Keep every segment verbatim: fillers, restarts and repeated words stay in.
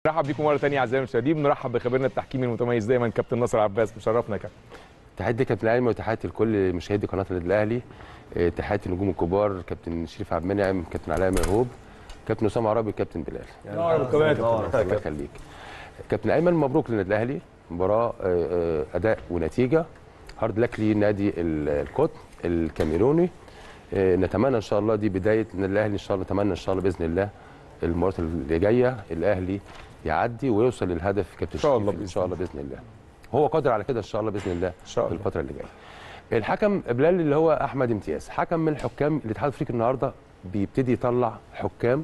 نرحب بيكم مره ثانيه اعزائي المشاهدين، بنرحب بخبيرنا التحكيمي المتميز دايما كابتن ناصر عباس. مشرفنا يا كابتن. تحياتي كابتن ايمن وتحياتي لكل مشاهدي قناه النادي الاهلي. تحياتي النجوم الكبار كابتن شريف عبد المنعم، كابتن علاء مرهوب، كابتن اسامه عربي، كابتن بلال. نور بالكباتن. الله يخليك. كابتن ايمن مبروك للنادي الاهلي، مباراه اداء ونتيجه هارد لك لنادي القطن الكاميروني. نتمنى ان شاء الله دي بدايه النادي الاهلي، ان شاء الله نتمنى ان شاء الله باذن الله المباراه اللي جايه الاهلي يعدي ويوصل للهدف كابتن ان شاء الله ان شاء الله باذن الله. هو قادر على كده ان شاء الله باذن الله في الفتره اللي جايه. الحكم بلال اللي هو احمد امتياز، حكم من الحكام الاتحاد الافريقي النهارده بيبتدي يطلع حكام.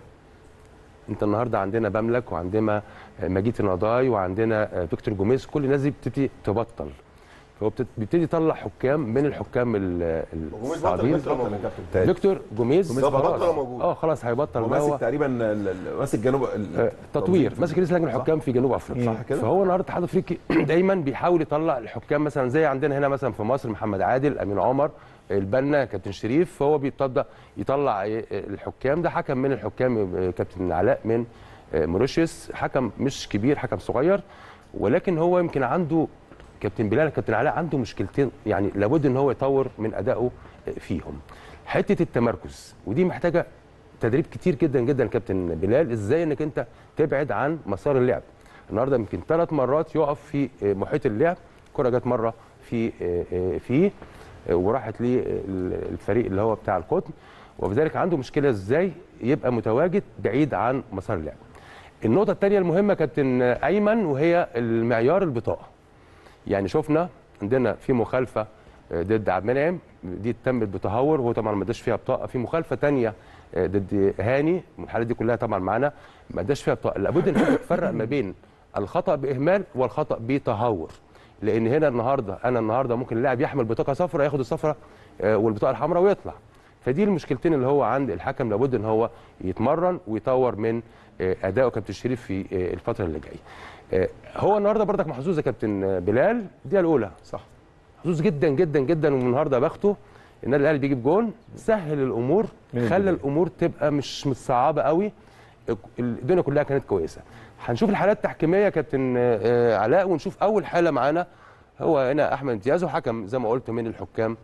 انت النهارده عندنا بملك وعندنا مجيد نضاي وعندنا فيكتور جوميز، كل الناس دي بتبتدي تبطل، فهو بيبتدي يطلع حكام من الحكام الصاعدين. فيكتور جوميز خلاص اه خلاص هيبطل. هو ماسك تقريبا ماسك جنوب التطوير، ماسك رئيس لجنه الحكام في جنوب افريقيا. فهو النهارده الاتحاد الافريقي دايما بيحاول يطلع الحكام، مثلا زي عندنا هنا مثلا في مصر محمد عادل، امين عمر، البنا، كابتن شريف. فهو بيبتدى يطلع الحكام ده. حكم من الحكام كابتن علاء من موريشيوس، حكم مش كبير، حكم صغير، ولكن هو يمكن عنده كابتن بلال كابتن علاء عنده مشكلتين، يعني لابد ان هو يطور من ادائه فيهم. حته التمركز، ودي محتاجه تدريب كتير جدا جدا كابتن بلال، ازاي انك انت تبعد عن مسار اللعب. النهارده يمكن ثلاث مرات يقف في محيط اللعب، الكره جت مره في فيه وراحت للفريق اللي هو بتاع القطن، وبذلك عنده مشكله ازاي يبقى متواجد بعيد عن مسار اللعب. النقطه الثانيه المهمه كابتن ايمن وهي المعيار البطاقه. يعني شفنا عندنا في مخالفه ضد عبد المنعم، دي تمت بتهور وهو طبعا ما اداش فيها بطاقه. في مخالفه ثانيه ضد هاني، الحالات دي كلها طبعا معانا ما اداش فيها بطاقه. لابد ان انت تفرق ما بين الخطا باهمال والخطا بتهور، لان هنا النهارده انا النهارده ممكن اللاعب يحمل بطاقه صفراء ياخد الصفراء والبطاقه الحمراء ويطلع. فدي المشكلتين اللي هو عند الحكم، لابد ان هو يتمرن ويطور من اداؤه كابتن شريف في الفتره اللي جايه. هو النهارده برضك محظوظ يا كابتن بلال، الدقيقه الاولى صح، محظوظ جدا جدا جدا. والنهارده بخته النادي الاهلي بيجيب جون، سهل الامور، خلى الامور تبقى مش متصعبه قوي، الدنيا كلها كانت كويسه. هنشوف الحالات التحكيميه يا كابتن علاء، ونشوف اول حاله معانا هو هنا احمد امتياز، وحكم زي ما قلت من الحكام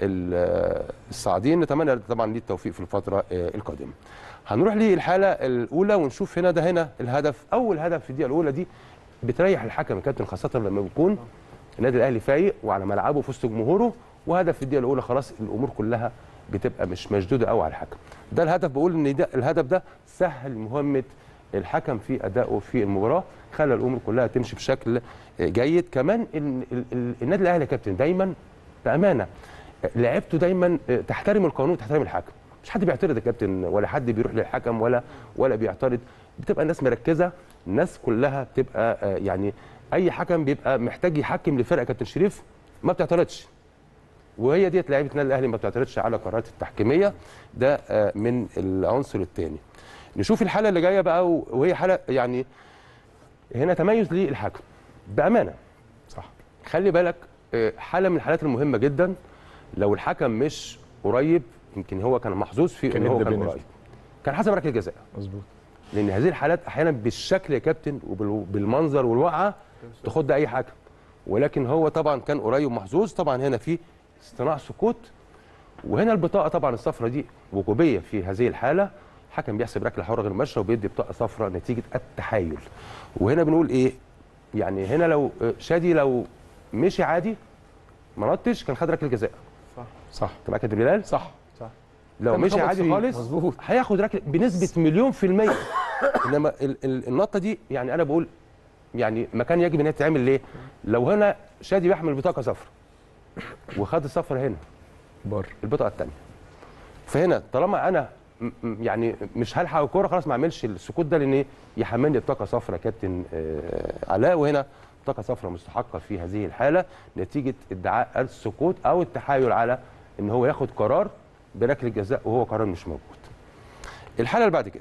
الصاعدين. نتمنى طبعا ليه التوفيق في الفتره القادمه. هنروح للحاله الاولى ونشوف هنا ده هنا الهدف، اول هدف في الدقيقه الاولى دي بتريح الحكم يا كابتن، خاصه لما بيكون النادي الاهلي فايق وعلى ملعبه في وسط جمهوره، وهدف في الدقيقه الاولى خلاص الامور كلها بتبقى مش مشدوده قوي على الحكم. ده الهدف، بقول ان ده الهدف ده سهل مهمه الحكم في ادائه في المباراه، خلى الامور كلها تمشي بشكل جيد. كمان النادي الاهلي يا كابتن دايما بامانه لعبته دايما تحترم القانون وتحترم الحكم، مش حد بيعترض يا كابتن، ولا حد بيروح للحكم ولا ولا بيعترض، بتبقى الناس مركزه، الناس كلها بتبقى يعني اي حكم بيبقى محتاج يحكم لفرقه كابتن شريف ما بتعترضش، وهي ديت لعيبه النادي الاهلي ما بتعترضش على قرارات التحكيميه. ده من العنصر الثاني. نشوف الحاله اللي جايه بقى، وهي حاله يعني هنا تميز للحكم بامانه صح. خلي بالك حاله من الحالات المهمه جدا، لو الحكم مش قريب، يمكن هو كان محظوظ في ان هو كان قريب، كان حسب ركله جزاء مظبوط، لان هذه الحالات احيانا بالشكل يا كابتن وبالمنظر والوقعه تخد اي حكم، ولكن هو طبعا كان قريب محظوظ. طبعا هنا في اصطناع سكوت، وهنا البطاقه طبعا الصفراء دي وجوبيه في هذه الحاله، حكم بيحسب ركله حره غير مباشره وبيدي بطاقه صفراء نتيجه التحايل. وهنا بنقول ايه، يعني هنا لو شادي لو مشي عادي ما نطش كان خد ركله جزاء صح صح. تبقى كابتن بلال صح صح، لو مشي عادي خالص مظبوط هياخد ركله بنسبه مليون في الميه. انما النطه دي يعني انا بقول يعني ما كان يجب ان هي تتعمل ليه؟ لو هنا شادي بيحمل بطاقه صفراء وخد الصفراء هنا بره البطاقه الثانيه، فهنا طالما انا يعني مش هلحق الكوره خلاص ما اعملش السكوت ده، لان يحملني بطاقه صفراء كابتن علاء، وهنا بطاقه صفراء مستحقه في هذه الحاله نتيجه ادعاء السكوت او التحايل على ان هو ياخد قرار بركله جزاء وهو قرار مش موجود. الحاله اللي بعد كده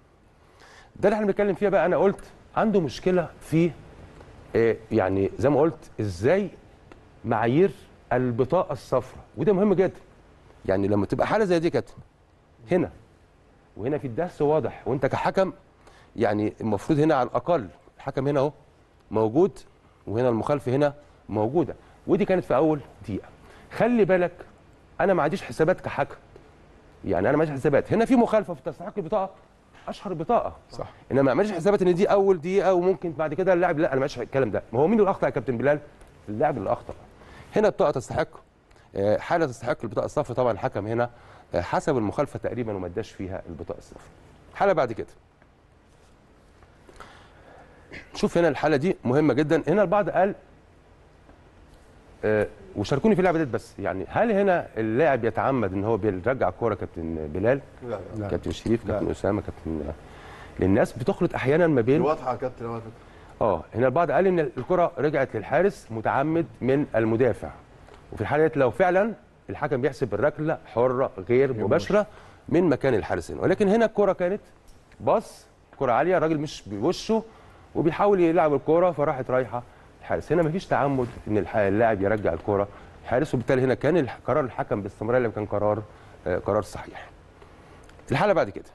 ده اللي احنا بنتكلم فيها بقى، انا قلت عنده مشكله في آه يعني زي ما قلت ازاي معايير البطاقه الصفراء، وده مهم جدا. يعني لما تبقى حاله زي دي كده هنا وهنا في الدهس واضح، وانت كحكم يعني المفروض هنا على الاقل الحكم هنا اهو موجود، وهنا المخالفه هنا موجوده، ودي كانت في اول دقيقه. خلي بالك انا ما عنديش حسابات كحكم، يعني انا ما عنديش حسابات، هنا في مخالفه في تستحق البطاقه، اشهر بطاقه صح، انما ما عملش حسابات ان دي اول دقيقه وممكن بعد كده اللاعب، لا انا ما عملش الكلام ده. ما هو مين اللي اخطا يا كابتن بلال؟ اللاعب اللي اخطا. هنا البطاقه تستحق، حاله تستحق البطاقه الصفراء، طبعا الحكم هنا حسب المخالفه تقريبا وما اداش فيها البطاقه الصفراء. حاله بعد كده، شوف هنا الحاله دي مهمه جدا. هنا البعض قال أه وشاركوني في اللعبه ديت، بس يعني هل هنا اللاعب يتعمد ان هو بيرجع الكوره كابتن بلال؟ لا لا كابتن شريف، كابتن اسامه، كابتن، للناس بتخلط احيانا ما بين واضحه يا كابتن على فكره. اه هنا البعض قال ان الكره رجعت للحارس متعمد من المدافع، وفي الحاله ديت لو فعلا الحكم بيحسب الركله حره غير مباشره من مكان الحارس هنا، ولكن هنا الكره كانت باص، كره عاليه، الراجل مش بوشه وبيحاول يلعب الكره فراحت رايحه الحارس. هنا مفيش تعمد ان اللاعب يرجع الكره الحارس، وبالتالي هنا كان قرار الحكم باستمرار كان قرار آه قرار صحيح. الحاله بعد كده،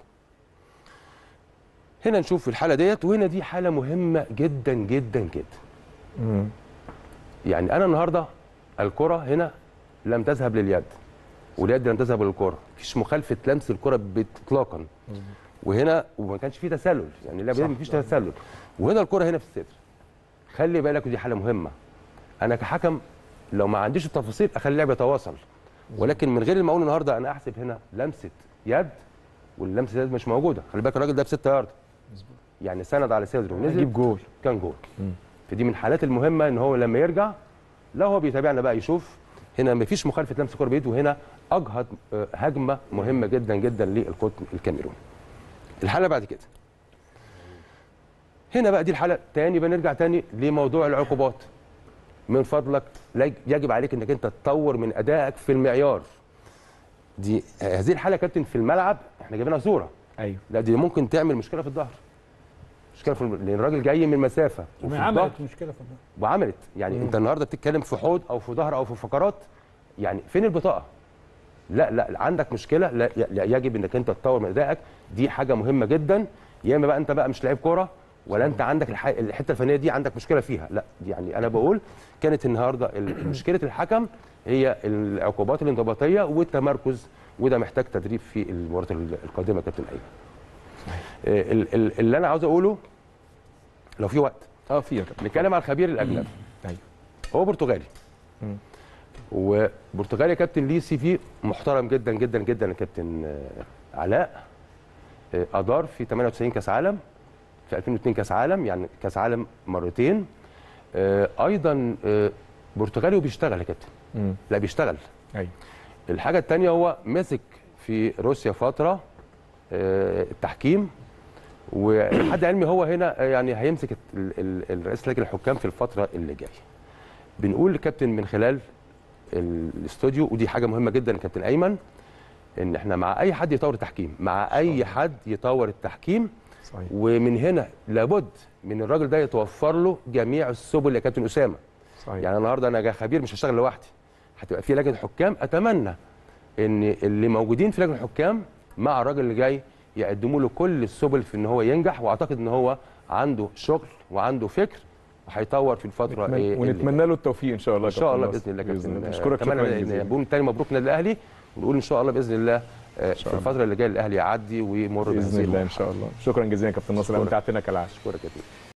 هنا نشوف الحاله ديت، وهنا دي حاله مهمه جدا جدا جدا. امم يعني انا النهارده الكره هنا لم تذهب لليد، واليد لم تذهب للكره، مفيش مخالفه لمس الكره اطلاقا، وهنا وما كانش فيه تسلل، يعني اللعبه دي مفيش تسلل، وهنا الكره هنا في الصدر. خلي بالك ودي حاله مهمه، انا كحكم لو ما عنديش التفاصيل اخلي اللعب يتواصل، ولكن من غير المقاول النهارده انا احسب هنا لمسه يد، واللمسه يد مش موجوده. خلي بالك الراجل ده بستة يارد، يعني سند على صدره ونزل يجيب جول، كان جول. فدي من الحالات المهمه ان هو لما يرجع، لا هو بيتابعنا بقى يشوف هنا مفيش مخالفه لمس كره بايده، وهنا اجهض هجمه مهمه جدا جدا للقطن الكاميروني. الحاله بعد كده، هنا بقى دي الحاله تاني، بنرجع تاني لموضوع العقوبات. من فضلك يجب عليك انك انت تطور من ادائك في المعيار. دي هذه الحاله يا كابتن في الملعب احنا جايبينها صوره، ايوه، لا دي ممكن تعمل مشكله في الظهر، مشكله في الم... لان الراجل جاي من مسافه وفي عملت مشكله في الظهر وعملت، يعني مم. انت النهارده بتتكلم في حوض او في ظهر او في فقرات، يعني فين البطاقه؟ لا لا عندك مشكله، لا, لا يجب انك انت تطور من ادائك، دي حاجه مهمه جدا. يا اما بقى انت بقى مش لعيب كوره، ولا انت عندك الح... الحته الفنيه دي عندك مشكله فيها، لا يعني انا بقول كانت النهارده مشكله الحكم هي العقوبات الانضباطيه والتمركز، وده محتاج تدريب في المباريات القادمه كابتن ايمن. اللي انا عاوز اقوله لو في وقت اه في نتكلم على الخبير الاجنبي. ايوه هو برتغالي، وبرتغالي يا كابتن ليه سي في محترم جدا جدا جدا يا كابتن علاء. ادار في ثمانية وتسعين كاس عالم، في ألفين واثنين كاس عالم، يعني كاس عالم مرتين. ايضا برتغالي وبيشتغل يا كابتن، لا بيشتغل. ايوه. الحاجه الثانيه هو مسك في روسيا فتره التحكيم، ولحد علمي هو هنا يعني هيمسك الرئيس لجنه الحكام في الفتره اللي جايه. بنقول لكابتن من خلال الاستوديو، ودي حاجه مهمه جدا يا كابتن ايمن، ان احنا مع اي حد يطور التحكيم، مع اي حد يطور التحكيم، صحيح. ومن هنا لابد من الراجل ده يتوفر له جميع السبل يا كابتن اسامه، صحيح. يعني النهارده انا كخبير مش هشتغل لوحدي، هتبقى في لجنه حكام. اتمنى ان اللي موجودين في لجنه الحكام مع الراجل اللي جاي يقدموا له كل السبل في ان هو ينجح، واعتقد ان هو عنده شغل وعنده فكر وهيطور في الفتره نتمنى إيه ونتمنى له التوفيق ان شاء الله. ان شاء الله باذن الله كابتن. بشكرك شكرا جزيلا. بنقول تاني مبروك النادي الاهلي، ونقول ان شاء الله باذن الله في الفتره اللي جايه الاهلي يعدي ويمر باذن الله ان شاء الله. شكرا جزيلا يا كابتن ناصر، امتعتنا كالعاده. شكرا كابتن.